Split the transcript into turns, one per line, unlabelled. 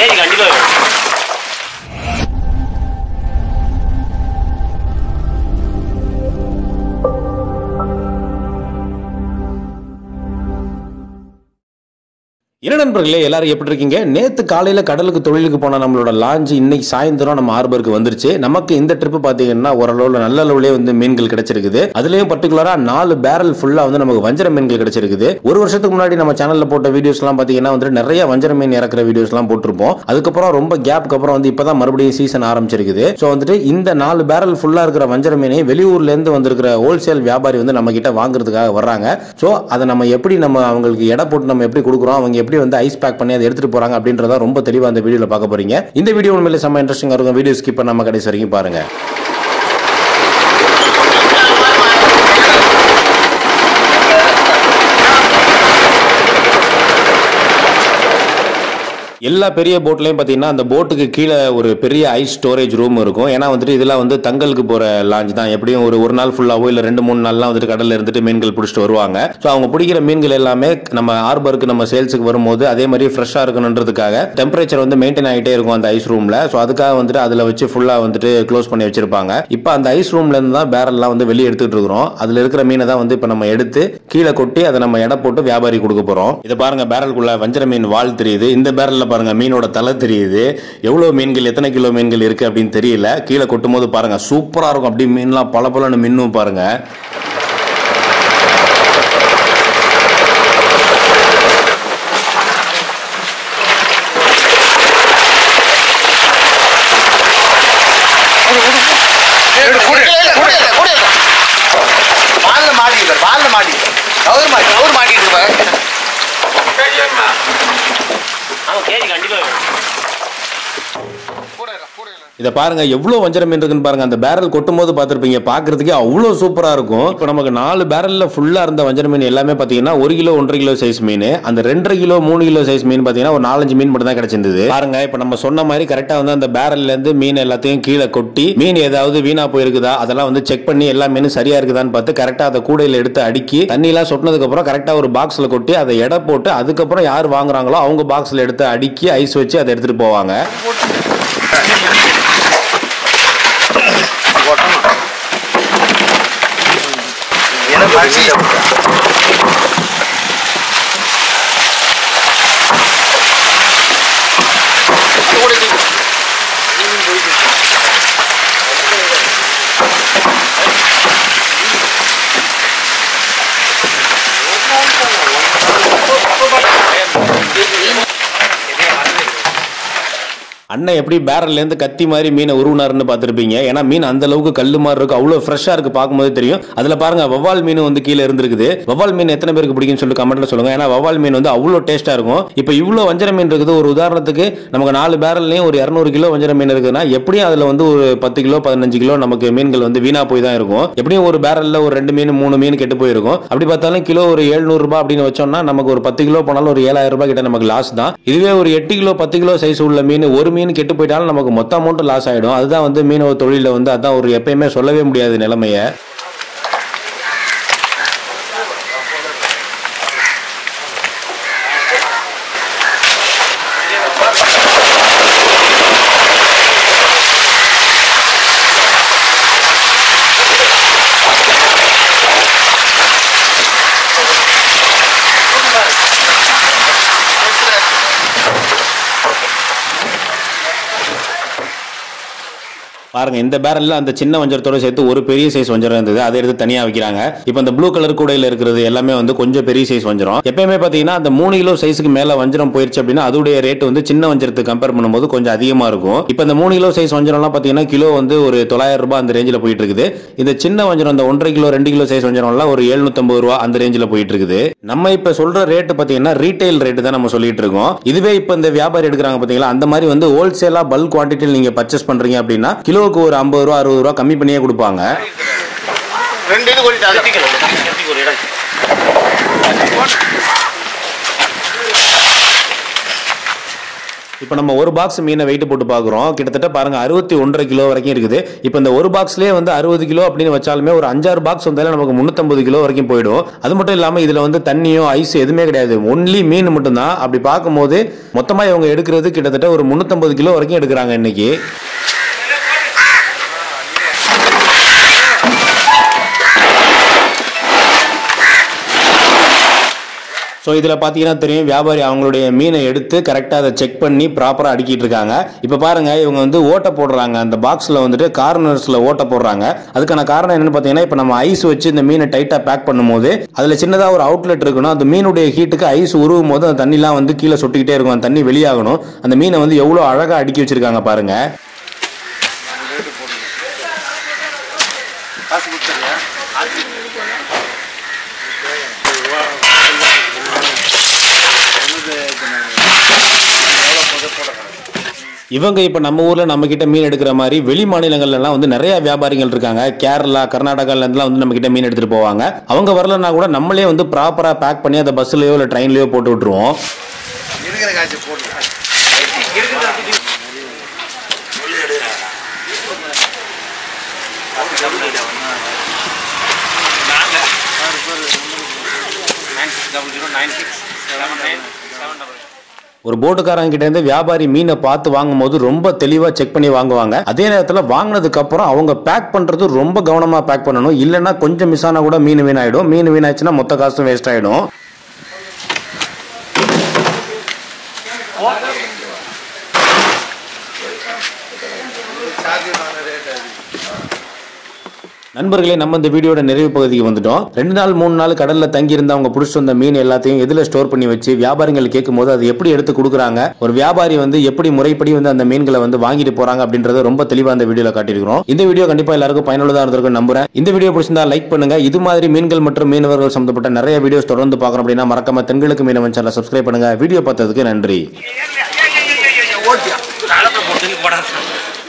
KG கண்டிப்பா வேணும்.
என்ன நண்பர்களே, எல்லாரும் எப்படி இருக்கீங்க? நேத்து காலையில கடலுக்கு தொழிலுக்கு போன நம்மளோட லான்ச் இன்னைக்கு சாயந்தரம் நம்ம ஹார்பருக்கு வந்துருச்சு. நமக்கு இந்த ட்ரிப் பாத்தீங்கன்னா ஓரளவுல நல்ல அளவுலயே வந்து மீன்கள் கிடைச்சிருக்குது. அதுலயும் பர்டிகுலரா 4 பேரல் ஃபுல்லா வந்து நமக்கு வஞ்சர மீன்கள் கிடைச்சிருக்குது. ஒரு வருஷத்துக்கு முன்னாடி நம்ம சேனல்ல போட்ட வீடியோஸ் எல்லாம் பாத்தீங்கன்னா வந்து நிறைய வஞ்சர மீன் இறக்குற வீடியோஸ் எல்லாம் போட்டிருப்போம். அதுக்கப்புறம் ரொம்ப கேப்க்கு அப்புறம் வந்து இப்பதான் மறுபடியும் சீசன் ஆரம்பிச்சிருக்குது. சோ வந்துட்டு இந்த 4 பேரல் ஃபுல்லா இருக்கிற வஞ்சர மீனை வெளியூர்ல இருந்து வந்திருக்கிற ஹோல்சேல் வியாபாரி வந்து நம்ம கிட்ட வாங்குறதுக்காக வர்றாங்க. சோ அதை நம்ம எப்படி நம்ம அவங்களுக்கு எடை போட்டு நம்ம எப்படி கொடுக்குறோம், அவங்க எப்படி வந்து ஐஸ் பேக் பண்ணி அதை எடுத்துட்டு போறாங்க அப்படின்றத ரொம்ப தெளிவா இந்த வீடியோல பார்க்க போறீங்க. இந்த வீடியோ உண்மையிலே செம்ம இன்ட்ரெஸ்டிங்கா இருக்கும். வீடியோ ஸ்கிப் பண்ணாம கடைசி வரைக்கும் பாருங்க. எல்லா பெரிய போட்லயும் பாத்தீங்கன்னா அந்த போட்டுக்கு கீழே ஒரு பெரிய ஐஸ் ஸ்டோரேஜ் ரூம் இருக்கும். ஏன்னா வந்துட்டு இதெல்லாம் வந்து தங்களுக்கு போற லான்ச் தான். எப்படியும் ஒரு நாள் ஃபுல்லாவோ இல்ல 2-3 நாள்லாம் வந்துட்டு கடல்ல இருந்துட்டு மீன்கள் பிடிச்சிட்டு வருவாங்க. ஸோ அவங்க பிடிக்கிற மீன்கள் எல்லாமே நம்ம ஹார்பருக்கு நம்ம சேல்ஸுக்கு வரும்போது அதே மாதிரி ஃப்ரெஷ்ஷா இருக்கணுன்றதுக்காக டெம்பரேச்சர் வந்து மெயின்டைன் ஆகிட்டே இருக்கும் அந்த ஐஸ் ரூம்ல. ஸோ அதுக்காக வந்துட்டு அதுல வச்சு ஃபுல்லா வந்துட்டு க்ளோஸ் பண்ணி வச்சிருப்பாங்க. இப்போ அந்த ஐஸ் ரூம்ல இருந்து தான் பேரல்லாம் வந்து வெளியே எடுத்துட்டு இருக்கிறோம். அதுல இருக்கிற மீனை தான் வந்து இப்போ நம்ம எடுத்து கீழே கொட்டி அதை நம்ம எடை போட்டு வியாபாரி கொடுக்க போறோம். இதை பாருங்க, பேரலுக்குள்ள வஞ்சர மீன் வால் தெரியுது. இந்த பேரல்ல பாருங்க மீனோட தலை தெரியுது. எவ்வளவு மீன்கள், எத்தனை கிலோ மீன்கள் இருக்கு அப்படின்னு தெரியல. கீழே கொட்டும் போது பாருங்க சூப்பரா இருக்கும். அப்படி மீன்லாம் பல மின்னும் பாருங்க. இதை பாருங்க எவ்வளவு வஞ்சர மீன் இருக்குன்னு பாருங்க. அந்த பேரல் கொட்டும் போது பார்த்திருப்பீங்க, பாக்குறதுக்கே அவ்வளவு சூப்பரா இருக்கும். இப்போ நமக்கு 4 பேரல்ல ஃபுல்லா இருந்த வஞ்சர மீன் எல்லாமே பாத்தீங்கன்னா 1 கிலோ 1.5 கிலோ சைஸ் மீன். அந்த 2.5 கிலோ 3 கிலோ சைஸ் மீன் பாத்தீங்கன்னா ஒரு 4-5 மீன் மட்டும் தான் கிடைச்சிருந்தது. பாருங்க, இப்போ நம்ம சொன்ன மாதிரி கரெக்டா வந்து அந்த பேரல்ல இருந்து மீன் எல்லாத்தையும் கீழே கொட்டி மீன் ஏதாவது வீணா போயிருக்குதா அதெல்லாம் வந்து செக் பண்ணி எல்லா மீனும் சரியா இருக்குதான்னு பார்த்து கரெக்டா அதை கூடையில எடுத்து அடுக்கி தண்ணி எல்லாம் சொட்டினதுக்கு அப்புறம் கரெக்டா ஒரு பாக்ஸ்ல கொட்டி அதை எடை போட்டு அதுக்கப்புறம் யார் வாங்குறாங்களோ அவங்க பாக்ஸ்ல எடுத்து அடுக்கி ஐஸ் வச்சு அதை எடுத்துட்டு போவாங்க. அண்ணன் எப்படி பேரல்ல இருந்து கத்தி மாதிரி மீனை உருவினாருன்னு பார்த்திருப்பீங்க. ஏன்னா மீன் அந்த அளவுக்கு கல்லு மாதிரி இருக்கு, அவ்வளவு ஃப்ரெஷ்ஷா இருக்கு, பார்க்கும்போது தெரியும். அதுல பாருங்க வவ்வால் மீன் வந்து கீழே இருந்திருக்குது. வவ்வால் மீன் எத்தனை பேருக்கு பிடிக்கும்னு சொல்லி கமெண்ட்ல சொல்லுங்க. ஏன்னா வவ்வால் மீன் வந்து அவ்வளவு டேஸ்டா இருக்கும். இப்போ இவ்வளவு வஞ்சர மீன் இருக்குது. ஒரு உதாரணத்துக்கு நமக்கு 4 பேரல்லையும் ஒரு 200 கிலோ வஞ்சர மீன் இருக்குதுன்னா எப்படியும் அதுல வந்து ஒரு 10 கிலோ 15 கிலோ நமக்கு மீன்கள் வந்து வீணா போய் தான் இருக்கும். எப்படியும் ஒரு பேரல்ல ஒரு 2 மீன் 3 மீன் கெட்டு போயிருக்கும். அப்படி பார்த்தாலும் கிலோ ஒரு 700 ரூபாய் அப்படின்னு வச்சோம்னா நமக்கு ஒரு 10 கிலோ போனாலும் ஒரு 7000 ரூபாய் கிட்ட நமக்கு லாஸ் தான். இதுவே ஒரு 8 கிலோ 10 கிலோ சைஸ் உள்ள மீன் ஒரு மீன் கெட்டு போயிட்டாலும் நமக்கு மொத்த அமௌண்ட் லாஸ் ஆயிடும். அதுதான் வந்து மீனவ தொழில வந்து அதான் ஒரு எப்பயுமே சொல்லவே முடியாத நிலைமைய. பாருங்க, இந்த பேரல்ல அந்த சின்ன வஞ்சரத்தோட சேர்த்து ஒரு பெரிய சைஸ் வஞ்சரம் இருந்தது. அதை எடுத்து தனியா வைக்கிறாங்க. இப்போ இந்த ப்ளூ கலர் கூடையில இருக்கிறது எல்லாமே வந்து கொஞ்சம் பெரிய சைஸ் வஞ்சரம். எப்பயுமே பாத்தீங்கன்னா அந்த 3 கிலோ சைஸுக்கு மேல வஞ்சரம் போயிருச்சு அப்படின்னா அதோடைய ரேட் வந்து சின்ன வஞ்சரத்துக்கு கம்பேர் பண்ணும்போது கொஞ்சம் அதிகமா இருக்கும். இப்போ இந்த 3 கிலோ சைஸ் வஞ்சரம்லாம் பாத்தீங்கன்னா கிலோ வந்து ஒரு 900 ரூபாய் அந்த ரேஞ்சில் போயிட்டு இருக்குது. இந்த சின்ன வஞ்சரம் இந்த 1.5 கிலோ 2 கிலோ சைஸ் வஞ்சரம்லாம் ஒரு 750 ரூபாய் அந்த ரேஞ்சில் போயிட்டு இருக்குது. நம்ம இப்ப சொல்ற ரேட் பாத்தீங்கன்னா ரீட்டைல் ரேட் தான் நம்ம சொல்லிட்டு இருக்கோம். இதுவே இப்ப இந்த வியாபாரி எடுக்கிறாங்க பாத்தீங்களா, அந்த மாதிரி வந்து ஹோல்சேலா பல்க் குவான்டிட்டியில் நீங்க பர்ச்சேஸ் பண்றீங்க அப்படின்னா கிலோவுக்கு ஒரு 50 ரூபா 60 ரூபா கம்மி பண்ணியே கொடுப்பாங்க. இப்போ நம்ம ஒரு பாக்ஸ் மீனை வெயிட் போட்டு பார்க்குறோம். கிட்டத்தட்ட பாருங்க 61.5 கிலோ வரைக்கும் இருக்குது. இப்போ இந்த ஒரு பாக்ஸ்லேயே வந்து 60 கிலோ அப்படின்னு வச்சாலுமே ஒரு 5-6 பாக்ஸ் வந்தாலும் நமக்கு 350 கிலோ வரைக்கும் போயிடும். அது மட்டும் இல்லாமல் இதில் வந்து தண்ணியோ ஐஸ் எதுவுமே கிடையாது, ஒன்லி மீன் மட்டும்தான். அப்படி பார்க்கும்போது மொத்தமாக இவங்க எடுக்கிறது கிட்டத்தட்ட ஒரு 350 கிலோ வரைக்கும் எடுக்கிறாங்க இன்னைக்கு. ஸோ இதில் பார்த்தீங்கன்னா தெரியும், வியாபாரி அவங்களுடைய மீனை எடுத்து கரெக்டாக அதை செக் பண்ணி ப்ராப்பராக அடுக்கிட்டு இருக்காங்க. இப்போ பாருங்கள், இவங்க வந்து ஓட்டை போடுறாங்க. அந்த பாக்ஸில் வந்துட்டு கார்னர்ஸில் ஓட்டை போடுறாங்க. அதுக்கான காரணம் என்னென்னு பார்த்தீங்கன்னா, இப்போ நம்ம ஐஸ் வச்சு இந்த மீனை டைட்டாக பேக் பண்ணும்போது அதில் சின்னதாக ஒரு அவுட்லெட் இருக்கணும். அந்த மீனுடைய ஹீட்டுக்கு ஐஸ் உருவும் போது அந்த தண்ணிலாம் வந்து கீழே சொட்டிக்கிட்டே இருக்கும். அந்த தண்ணி வெளியாகணும். அந்த மீனை வந்து எவ்வளோ அழகாக அடுக்கி வச்சிருக்காங்க பாருங்கள். இவங்க இப்போ நம்ம ஊரில் நம்ம கிட்ட மீன் எடுக்கிற மாதிரி வெளி மாநிலங்கள்லாம் வந்து நிறைய வியாபாரிகள் இருக்காங்க. கேரளா, கர்நாடகாலாம் வந்து நம்ம கிட்ட மீன் எடுத்துட்டு போவாங்க. அவங்க வரலன்னா கூட நம்மளே வந்து ப்ராப்பராக பேக் பண்ணி அதை பஸ்லயோ இல்லை ட்ரெயின்லயோ போட்டு விட்டுருவோம். ஒரு போட்டுக்காரங்க கிட்ட இருந்து வியாபாரி மீனை பார்த்து வாங்கும்போது ரொம்ப தெளிவா செக் பண்ணி வாங்குவாங்க. அதே நேரத்தில் வாங்கினதுக்கு அப்புறம் அவங்க பேக் பண்றது ரொம்ப கவனமா பேக் பண்ணணும். இல்லைன்னா கொஞ்சம் மிஸ் ஆனா கூட மீன் வீணாயிடும். மீன் வீணாச்சுன்னா மொத்த காசும் வேஸ்ட் ஆயிடும். நண்பர்களே, நம்ம இந்த வீடியோட நிறைவு பகுதிக்கு வந்துட்டோம். 2 நாள் 3 நாள் கடல்ல தங்கி இருந்தா அவங்க பிடிச்சிட்டு வந்த மீன் எல்லாத்தையும் எதுல ஸ்டோர் பண்ணி வச்சு வியாபாரிகள் கேட்கும் போது அது எப்படி எடுத்து கொடுக்குறாங்க, ஒரு வியாபாரி வந்து எப்படி முறைப்படி வந்து அந்த மீன்களை வந்து வாங்கிட்டு போறாங்க அப்படின்றத ரொம்ப தெளிவா அந்த வீடியோல காட்டியிருக்கிறோம். இந்த வீடியோ கண்டிப்பா எல்லாருக்கும் பயனுள்ளதா இருந்திருக்கும் நம்புறேன். இந்த வீடியோ பிடிச்சிருந்தா லைக் பண்ணுங்க. இது மாதிரி மீன்கள் மற்றும் மீனவர்கள் சம்பந்தப்பட்ட நிறைய வீடியோஸ் தொடர்ந்து பார்க்கணும் அப்படின்னா மறக்காம தென்கிழக்கு மீனவன் சேனலை சப்ஸ்கிரைப் பண்ணுங்க. வீடியோ பார்த்ததுக்கு நன்றி.